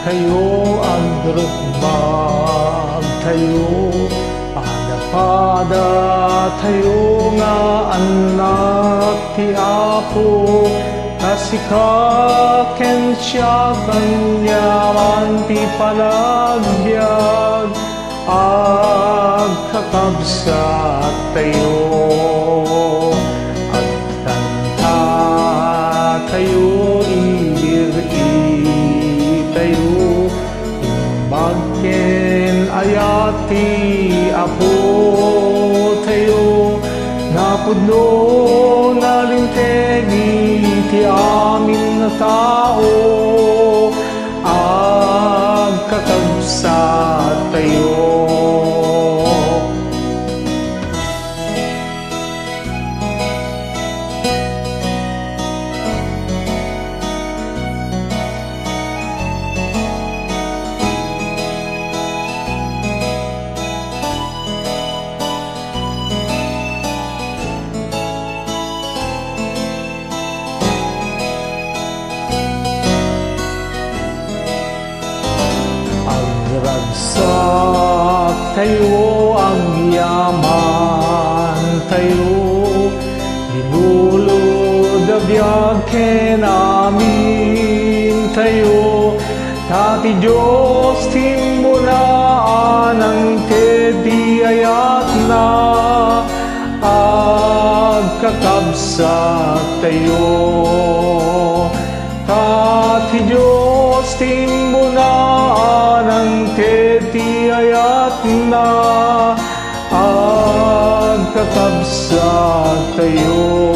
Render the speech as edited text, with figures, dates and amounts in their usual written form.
tayo ang magtayo, pada tayo nga anak ti Apo, kasikaken siya kanyaman ti palagbyag, agkakabsat tayo, at kanta tayo, ibiri tayo, imbagken ayati Apo tayo, napudno nalintegi ti amin na tao, agkakabsat tayo. Ragsak tayo ang yaman tayo, dinulod abiyag ken amin tayo, tati Diyos timbulaan ang tedi ayat na, agkakabsat tayo, tati Diyos timbulaan ang tedi ayat na, agkakabsat tayo.